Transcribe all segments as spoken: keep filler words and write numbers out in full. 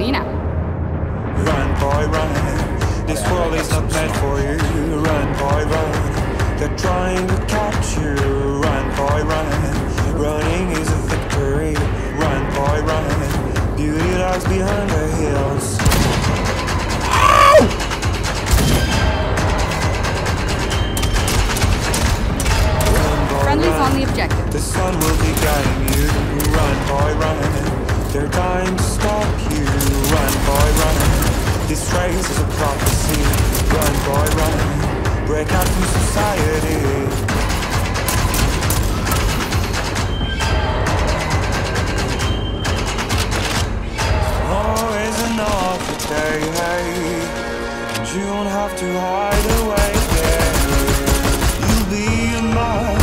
you now. Run, boy, run. This world is not meant for you. Run, boy, run. They're trying to catch you. Run, boy, run. Running is a victory. Run, boy, run. Beauty lies behind the hills. Friendly's on the objective. The sun will be guiding you. Run, boy, run. They're dying to stop you. Run, boy, run. This race is a prophecy. Run, boy, run. Break out from society. Always another day, hey. And you don't have to hide away, yeah. You'll be a man.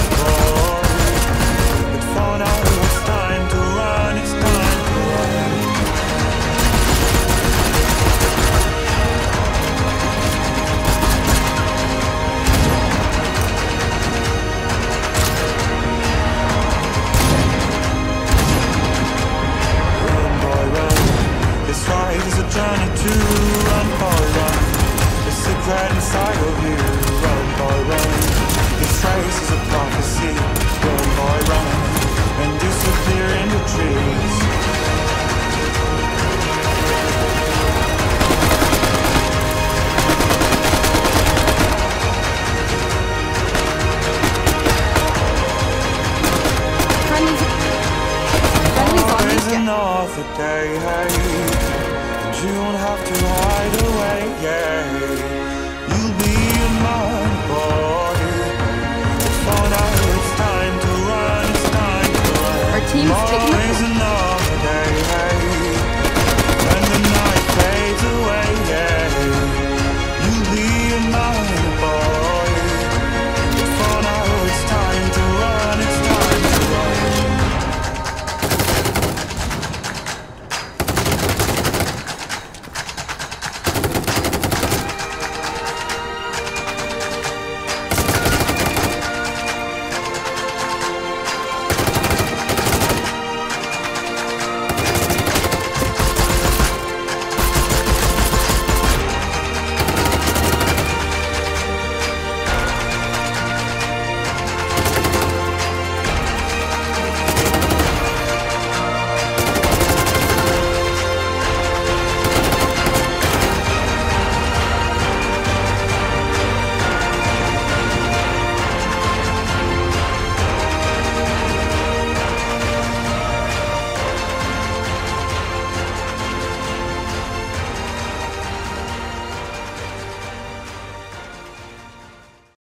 Journey to run, boy, run. The secret inside of you. Run, boy, run. This race is a prophecy. Run, boy, run. And disappear in the trees. Always another day, hey. You don't have to hide away, yeah. You'll be a man, boy.